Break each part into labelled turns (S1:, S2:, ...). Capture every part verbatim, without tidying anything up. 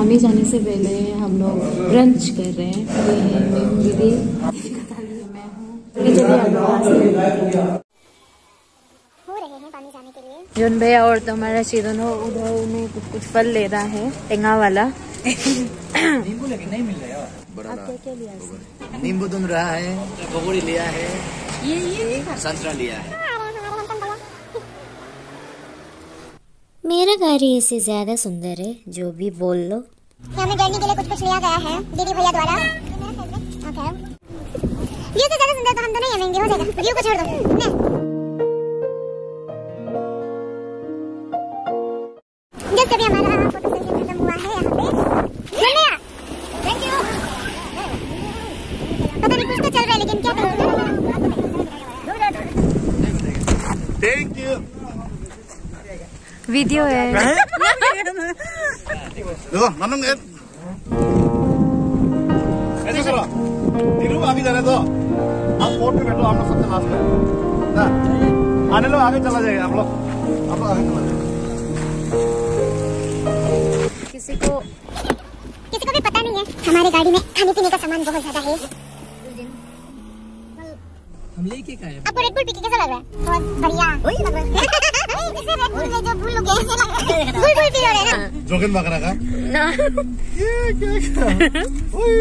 S1: पामी जाने से पहले हम लोग ब्रंच कर रहे हैं। ये है मैं हूँ दीदी, मैं हूँ जाने के लिए जुन भैया और तुम्हारा सी दोनों उधर में कुछ कुछ फल ले रहा है टेंगा वाला।
S2: नींबू लेकिन नहीं मिल रहा है।
S1: क्या क्या लिया?
S2: नींबू तुम रहा है, पकौड़ी लिया है, ये ये संतरा लिया है।
S3: मेरा घर इससे ज्यादा सुंदर है, जो भी बोल लो।
S4: हमें गर्मी के लिए कुछ कुछ लिया गया है दीदी भैया द्वारा। ओके, व्यू से ज्यादा सुंदर तो हम तो नहीं आएंगे, हो जाएगा। व्यू को छोड़ दो। जैसे भी हमारा फोटो सेशन खत्म हुआ है यहाँ पे, धन्यवाद, थैंक यू। पता नहीं कुछ तो चल रहा है लेकिन क्या करूँ।
S2: Thank you.
S1: वीडियो है।
S2: देखो ननंग ऐसे करो, तीनों आगे जा रहे तो आप कोर्ट में बैठो, हम लोग सबसे लास्ट में ना आने लो, आगे चला जाएगा हम लोग, हम लोग आगे चला जाएगा।
S1: किसी को
S4: किसी को भी पता नहीं है हमारे गाड़ी में खाने पीने का सामान बहुत ज्यादा है।
S2: हम लेके क्या है?
S4: आपको रेड बुल पी के कैसा लग रहा है? बहुत बढ़िया लग रहा है। जैसे रेड बुल में जो बुल लोग ऐसे लग रहा है, बुल बुल पी रहे हैं ना।
S2: जोगिन बकरा का
S1: ना
S2: ये क्या क्या ओए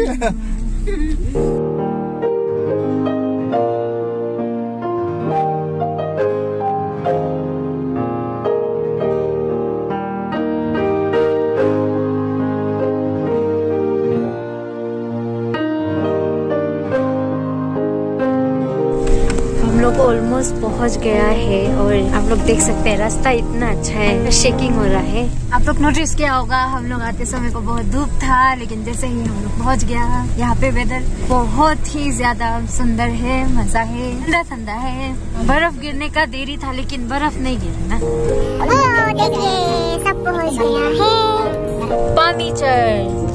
S1: ऑलमोस्ट पहुंच गया है और आप लोग देख सकते हैं रास्ता इतना अच्छा है, शेकिंग हो रहा है। आप लोग नोटिस किया होगा हम लोग आते समय को बहुत धूप था, लेकिन जैसे ही हम लोग पहुंच गया यहाँ पे वेदर बहुत ही ज्यादा सुंदर है, मजा है, ठंडा ठंडा है। बर्फ गिरने का देरी था लेकिन बर्फ नहीं गिरा ना।
S4: देखिए सब पहुंच गया है
S1: पामी चर्च।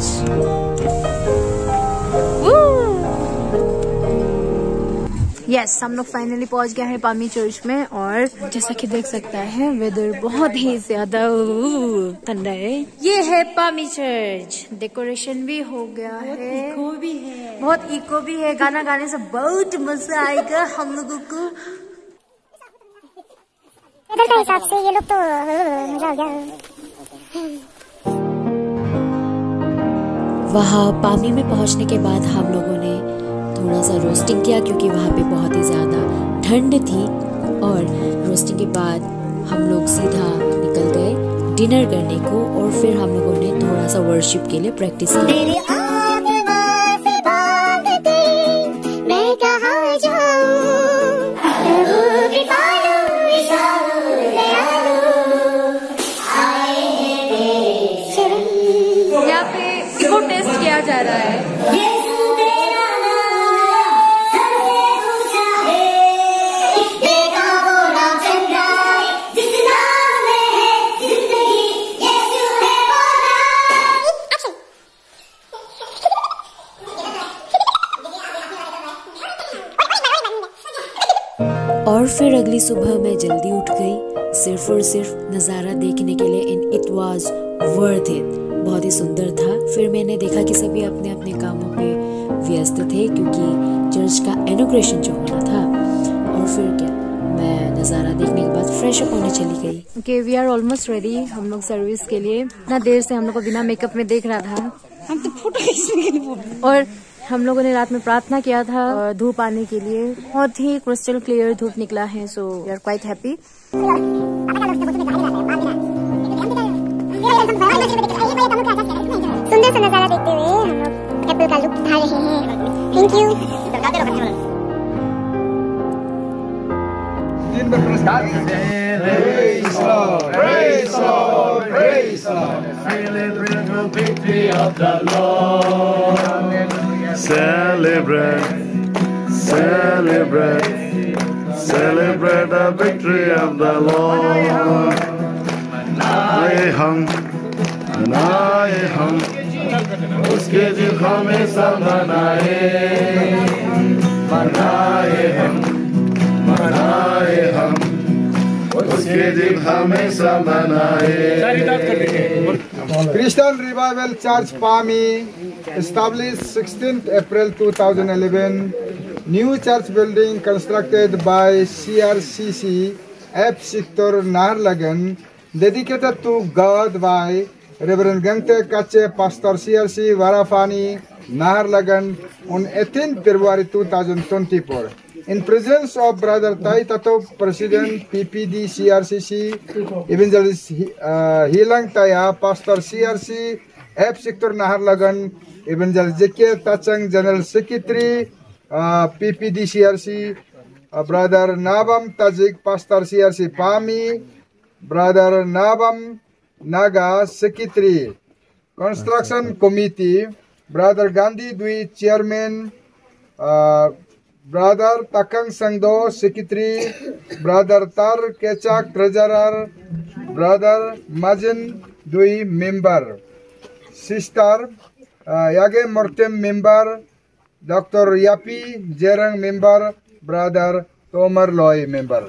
S1: यस yes, हम लोग फाइनली पहुंच गया है पामी चर्च में और जैसा कि देख सकता है वेदर बहुत ही ज्यादा ठंडा है। ये है पामी चर्च, डेकोरेशन भी हो गया है, इको भी है, बहुत इको भी है। गाना गाने से बहुत मजा आएगा हम लोगों को।
S4: वेदर के हिसाब से ये लोग तो मजा आ गया।
S3: वहाँ पामी में पहुँचने के बाद हम लोगों ने थोड़ा सा रोस्टिंग किया क्योंकि वहाँ पे बहुत ही ज़्यादा ठंड थी। और रोस्टिंग के बाद हम लोग सीधा निकल गए डिनर करने को और फिर हम लोगों ने थोड़ा सा वर्शिप के लिए प्रैक्टिस की।
S1: यहाँ पे इको टेस्ट किया जा रहा है।
S3: और फिर अगली सुबह मैं जल्दी उठ गई सिर्फ और सिर्फ नज़ारा देखने के लिए। And it was worth it, बहुत ही सुंदर था। फिर मैंने देखा कि सभी अपने अपने कामों पे व्यस्त थे क्योंकि चर्च का इनॉग्रेशन जो होना था। और फिर क्या, मैं नज़ारा देखने के बाद फ्रेश अप होने चली गई।
S1: Okay, we are almost ready हम लोग सर्विस के लिए। इतना देर से हम लोग को बिना मेकअप में देख रहा था। हम तो फोटो खींचने के लिए और हम लोगों ने रात में प्रार्थना किया था धूप आने के लिए। बहुत ही क्रिस्टल क्लियर धूप निकला है, so we are quite happy.
S4: सुंदर सा नजारा देखते हुए हम लोग एप्पल का लुक उठा रहे हैं। Thank you.
S5: Praise Lord, praise Lord, praise Lord. Celebrate the victory of the Lord. Celebrate, celebrate, celebrate the victory of the Lord. Manaye hum, manaye hum, उसके दिल हमेशा मनाए, मनाए हम, मनाए हम, उसके दिन हमेशा मनाए।
S6: Christian Revival Church Pami, established sixteenth April two thousand eleven. New church building constructed by C R C C F Sector Naharlagan, dedicated to God by Reverend Gangte Kache, Pastor C R C Varafani, Naharlagan, on eighteenth February two thousand twenty-four. In presence of Brother Tai Tato, President P P D C R C C, Evangelist uh, Hilang Taya, Pastor C R C F Sector Naharlagan, Evangelist J K Tachang, General Secretary uh, P P D C R C, uh, Brother Nabam Tajik, Pastor C R C Pami, Brother Nabam Naga, Secretary, Construction Committee, Brother Gandhi Dwi, Chairman, uh, Brother Takang Sangdo, Secretary, Brother Tar Kechak, Treasurer, Brother Majin Dui, Member, Sister uh, Yage Mortem, Member, Doctor Yapi Jerang, Member, Brother Tomar Loy, Member.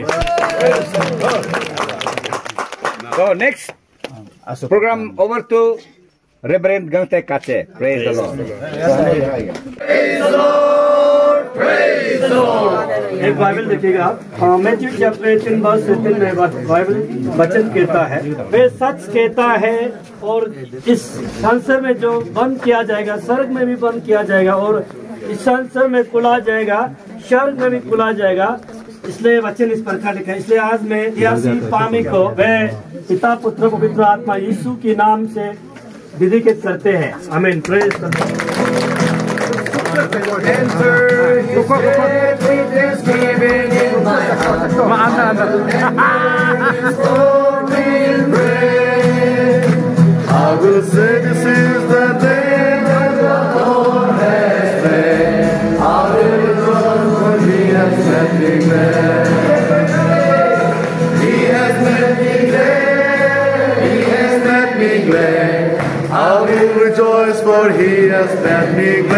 S7: So next program over to Reverend Gangte Kache. Praise the Lord.
S5: Praise the Lord, praise the Lord.
S8: एक Bible देखिएगा आप, Matthew chapter eighteen verse तीन में Bible वचन कहता है, वे सच कहता है और इस संसार में जो बंद किया जाएगा स्वर्ग में भी बंद किया जाएगा और इस संसार में खुला जाएगा स्वर्ग में भी खुला जाएगा। इसलिए वचन इस प्रकार लिखा है। इसलिए आज मैं यासी पामी को वे पिता पुत्र पवित्र आत्मा यीशु के नाम से विधिकित करते हैं। आमीन। Praise the
S5: I will rejoice, for he has made me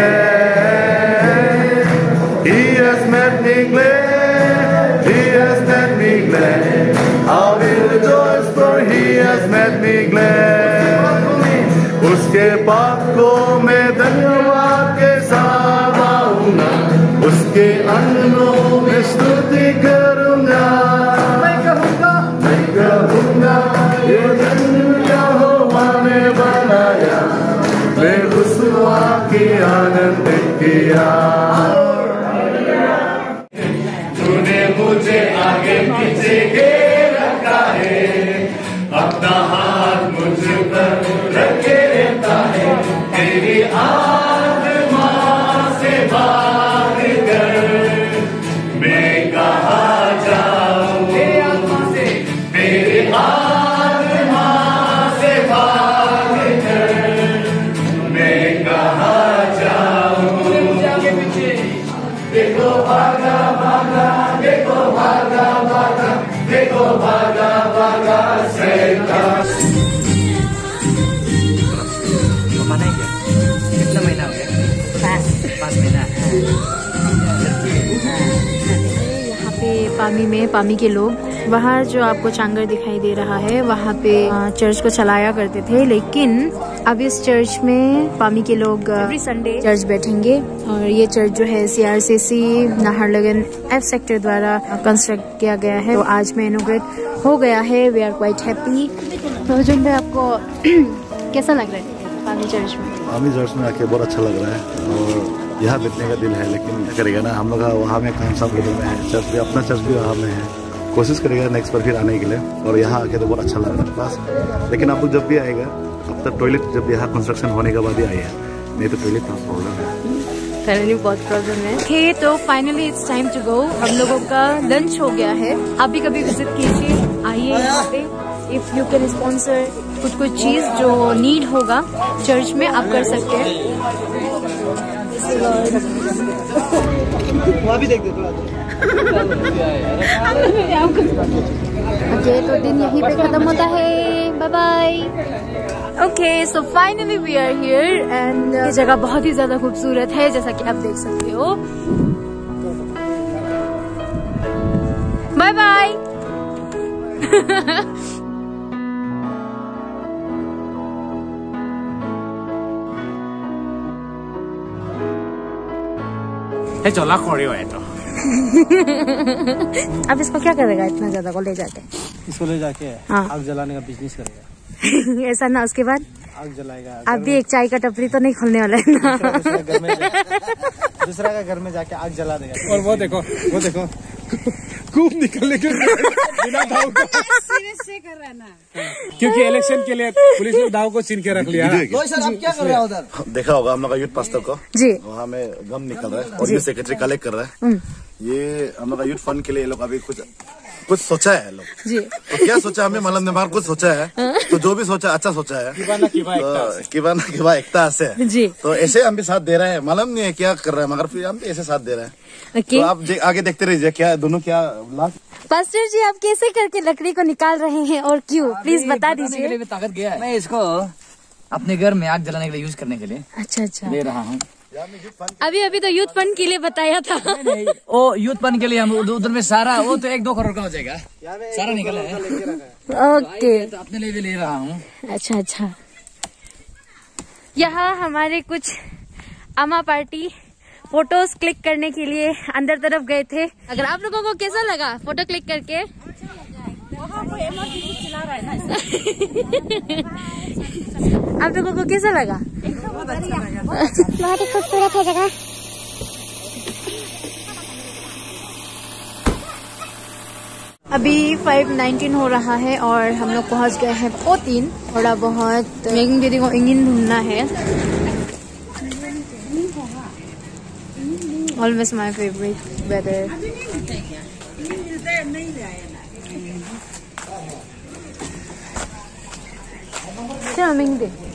S5: glad. He has made me glad. He has made me glad. I will rejoice, for he has made me glad. उसके पाप को मैं धन्यवाद के साथ गाऊंगा, उसके अन्नों में स्तुति करूंगा। मैं कहूंगा, मैं कहूंगा, ये धन्य यहोवा ने बनाया, मैं उसवा की आनंद किया। तूने मुझे आगे पीछे घेर रखा है, अपना हाथ मुझ पर रखे रहता है। तेरी आत्मा से बात कर, मैं कहाँ जाऊँ? तेरी आत्मा से, तेरी आत्मा से बात कर, मैं कहाँ जाऊँ? आगे पीछे देखो, भागा भागा, देखो भागा भागा, देखो भागा भागा शैतान।
S9: कितना महीना हो गया? पाँच महीना।
S1: यहाँ पे पामी में पामी के लोग, वहाँ जो आपको चांगर दिखाई दे रहा है वहाँ पे चर्च को चलाया करते थे, लेकिन अब इस चर्च में पामी के लोग एवरी संडे चर्च बैठेंगे। और ये चर्च जो है C R C C Naharlagun F sector द्वारा कंस्ट्रक्ट किया गया है। तो आज में इनॉग्रेट हो गया है। We are quite happy. तो जो आपको कैसा लग रहा है पामी चर्च में?
S2: पामी चर्च में आके बहुत अच्छा लग रहा है और यहाँ बैठने का दिल है, लेकिन क्या करेगा ना, हम लोग वहाँ में काम सब लेवल में है, चर्च भी अपना चर्च भी वहाँ में है। कोशिश करेगा नेक्स्ट बार फिर आने के लिए, और यहाँ आके तो बहुत अच्छा लग रहा है बस। लेकिन आप लोग जब भी आएगा, अब तक टॉयलेट जब यहाँ कंस्ट्रक्शन होने के बाद ही आए हैं, नहीं तो टॉयलेट का प्रॉब्लम है,
S1: करनी बहुत प्रॉब्लम है। okay, तो finally it's time to go. हम लोगों का लंच हो गया है। आप भी कभी विजिट कीजिए, आइए यहाँ पे। इफ यू कैन स्पॉन्सर कुछ कुछ चीज जो नीड होगा चर्च में, आप कर सकते हैं।
S9: वहाँ भी देख दे थोड़ा।
S1: ओके, तो दिन यहीं पे खत्म होता है। Bye bye. Okay, so finally we are here and ये जगह बहुत ही ज्यादा खूबसूरत है, जैसा कि आप देख सकते हो। Bye bye.
S9: चला खोड़ी हुआ है तो
S1: अब इसको क्या करेगा इतना ज्यादा को ले जाके?
S8: इसको ले जाके
S1: हाँ।
S8: आग जलाने का बिजनेस करेगा।
S1: ऐसा ना, उसके बाद
S8: आग जलाएगा।
S1: आप भी एक चाय का टपरी तो नहीं खोलने वाला है ना?
S8: दूसरा का घर में जाके आग जला देगा। और वो देखो, वो देखो खूब निकलने के बिना दाव को
S10: से कर रहा ना,
S8: क्योंकि इलेक्शन के लिए पुलिस ने दाव को छीन के रख लिया।
S10: सर आप क्या कर रहे हो उधर?
S2: देखा होगा हम लोग का यूथ पास्टर को
S1: जी,
S2: वहाँ में गम निकल रहा है और ये सेक्रेटरी कलेक्ट कर रहा है। ये हम लोग का यूथ फंड के लिए लोग अभी कुछ कुछ सोचा है लोग
S1: जी।
S2: तो क्या सोचा हमें मालूम नहीं, कुछ सोचा है तो जो भी सोचा अच्छा सोचा है। किबाना किबा एकता से
S1: जी,
S2: तो ऐसे हम भी साथ दे रहे हैं। मालूम नहीं है क्या कर रहे हैं मगर फिर हम भी ऐसे साथ दे रहे हैं। तो आप आगे देखते रहिए क्या दोनों क्या
S1: पास्टर जी आप कैसे करके लकड़ी को निकाल रहे हैं और क्यों, प्लीज बता दीजिए।
S9: ताकत गया है, मैं इसको अपने घर में आग जलाने के लिए यूज करने के लिए
S1: अच्छा अच्छा
S9: ले रहा हूँ।
S1: अभी अभी तो यूथ फंड के लिए बताया था।
S9: ओ यूथ फंड के लिए हम उधर में सारा वो तो एक दो करोड़ का हो जाएगा, सारा निकला है।
S1: ओके,
S9: तो अपने लिए भी ले रहा हूँ।
S1: अच्छा अच्छा। यहाँ हमारे कुछ अमा पार्टी फोटोज क्लिक करने के लिए अंदर तरफ गए थे। अगर आप लोगों को कैसा लगा फोटो क्लिक करके? आप लोगों को कैसा लगा?
S4: बहुत ही खूबसूरत है जगह।
S1: अभी फाइव नाइनटीन हो रहा है और हम लोग पहुंच गए हैं ओ तीन। थोड़ा बहुत मेगिंग दीदी को इंजन ढूंढना है। Always my favourite weather. चलो मिंग दे